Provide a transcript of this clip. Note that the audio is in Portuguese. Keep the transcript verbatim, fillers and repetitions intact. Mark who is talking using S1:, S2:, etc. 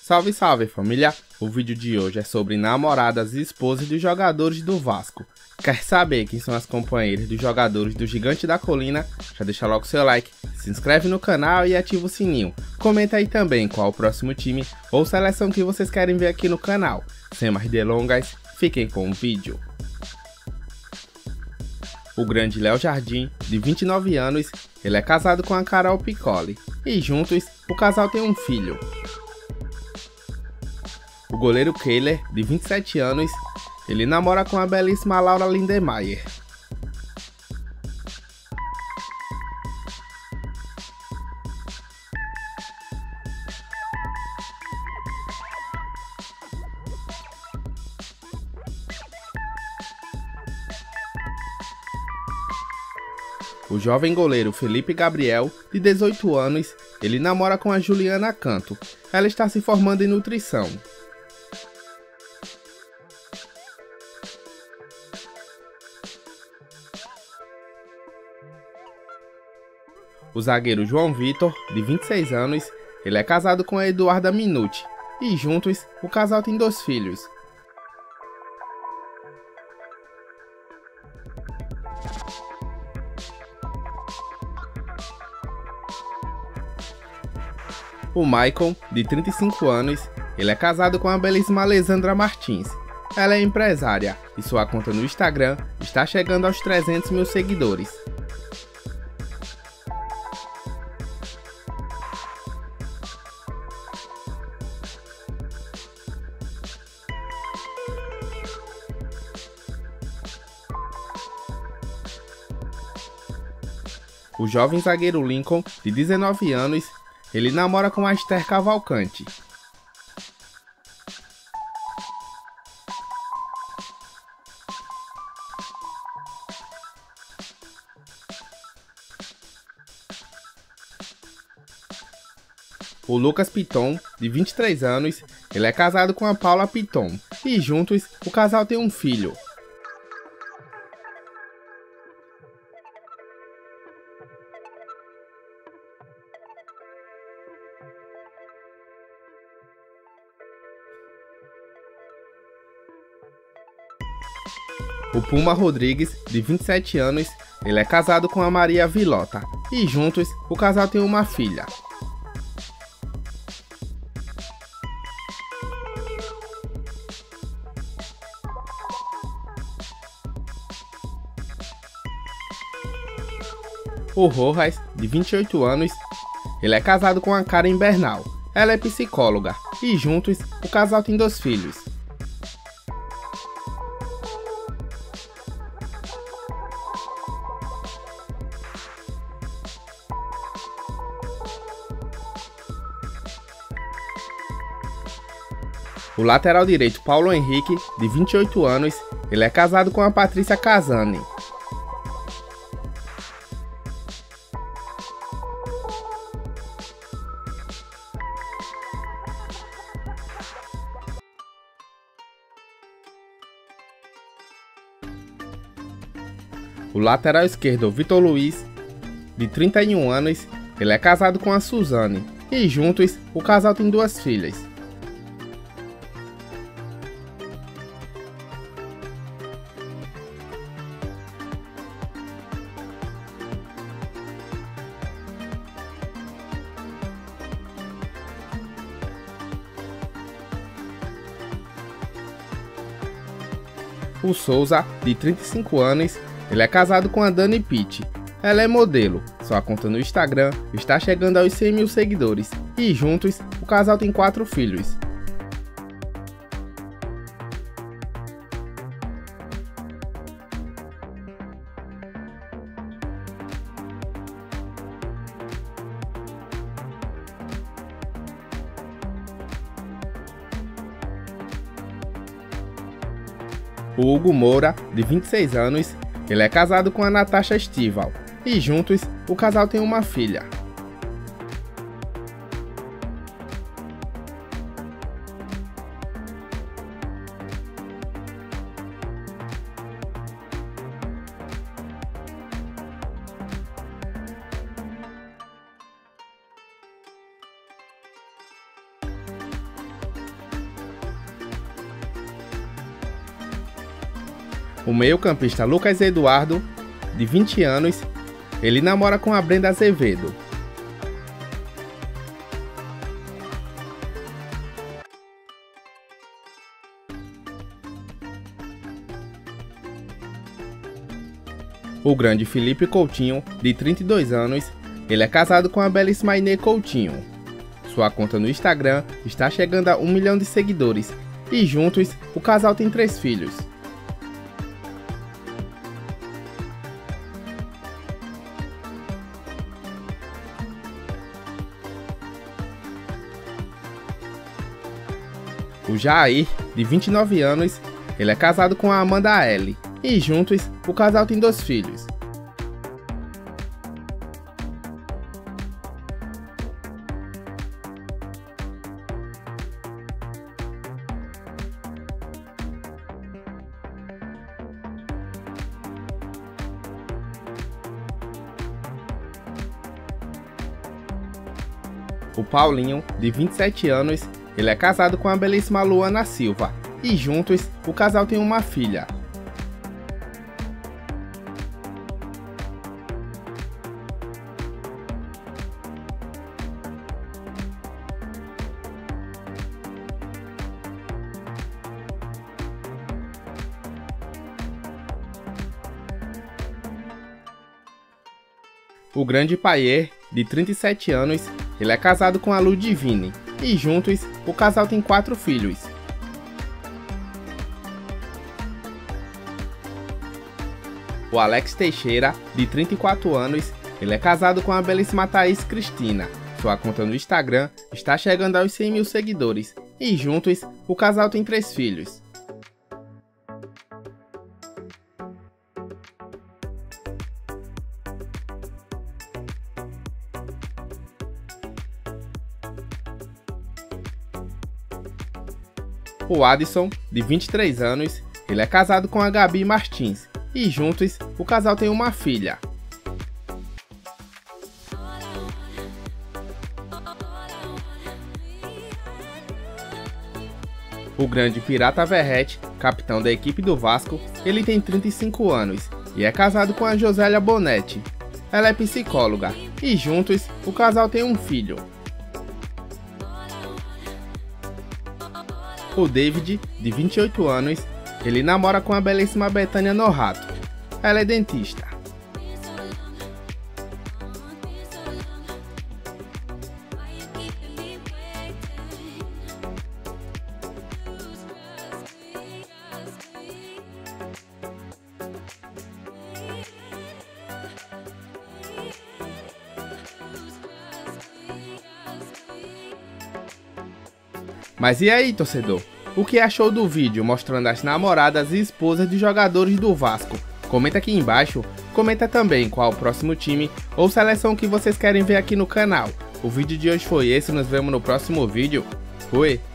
S1: Salve, salve família! O vídeo de hoje é sobre namoradas e esposas dos jogadores do Vasco. Quer saber quem são as companheiras dos jogadores do Gigante da Colina? Já deixa logo seu like, se inscreve no canal e ativa o sininho. Comenta aí também qual o próximo time ou seleção que vocês querem ver aqui no canal. Sem mais delongas, fiquem com o vídeo. O grande Léo Jardim, de vinte e nove anos, ele é casado com a Carol Piccoli e juntos o casal tem um filho. O goleiro Kehler, de vinte e sete anos, ele namora com a belíssima Laura Lindemeyer. O jovem goleiro Felipe Gabriel, de dezoito anos, ele namora com a Juliana Canto. Ela está se formando em nutrição. O zagueiro João Vitor, de vinte e seis anos, ele é casado com a Eduarda Minuti e juntos o casal tem dois filhos. O Maicon, de trinta e cinco anos, ele é casado com a belíssima Alessandra Martins. Ela é empresária e sua conta no Instagram está chegando aos trezentos mil seguidores. O jovem zagueiro Lincoln, de dezenove anos, ele namora com a Esther Cavalcante. O Lucas Piton, de vinte e três anos, ele é casado com a Paula Piton e juntos o casal tem um filho. O Puma Rodrigues, de vinte e sete anos, ele é casado com a Maria Vilota e juntos o casal tem uma filha. O Rojas, de vinte e oito anos, ele é casado com a Karen Bernal. Ela é psicóloga e juntos o casal tem dois filhos. O lateral direito Paulo Henrique, de vinte e oito anos, ele é casado com a Patrícia Casani. O lateral esquerdo Vitor Luiz, de trinta e um anos, ele é casado com a Suzane e juntos o casal tem duas filhas. O Souza, de trinta e cinco anos, ele é casado com a Dani Pitt. Ela é modelo, sua conta no Instagram está chegando aos cem mil seguidores e juntos o casal tem quatro filhos. O Hugo Moura, de vinte e seis anos, ele é casado com a Natasha Estival e juntos o casal tem uma filha. O meio-campista Lucas Eduardo, de vinte anos, ele namora com a Brenda Azevedo. O grande Felipe Coutinho, de trinta e dois anos, ele é casado com a belíssima Inê Coutinho. Sua conta no Instagram está chegando a um milhão de seguidores e juntos o casal tem três filhos. O Jair, de vinte e nove anos, ele é casado com a Amanda L. E juntos, o casal tem dois filhos. O Paulinho, de vinte e sete anos, ele é casado com a belíssima Luana Silva. E juntos, o casal tem uma filha. O grande Paier, de trinta e sete anos, ele é casado com a Ludivine, e juntos o casal tem quatro filhos. O Alex Teixeira, de trinta e quatro anos, ele é casado com a belíssima Thaís Cristina. Sua conta no Instagram está chegando aos cem mil seguidores, e juntos o casal tem três filhos. O Adson, de vinte e três anos, ele é casado com a Gabi Martins, e juntos o casal tem uma filha. O grande Pirata Verrete, capitão da equipe do Vasco, ele tem trinta e cinco anos, e é casado com a Josélia Bonetti. Ela é psicóloga, e juntos o casal tem um filho. O David, de vinte e oito anos, ele namora com a belíssima Betânia Norato. Ela é dentista. Mas e aí, torcedor? O que achou do vídeo mostrando as namoradas e esposas de jogadores do Vasco? Comenta aqui embaixo, comenta também qual o próximo time ou seleção que vocês querem ver aqui no canal. O vídeo de hoje foi esse, nos vemos no próximo vídeo. Fui!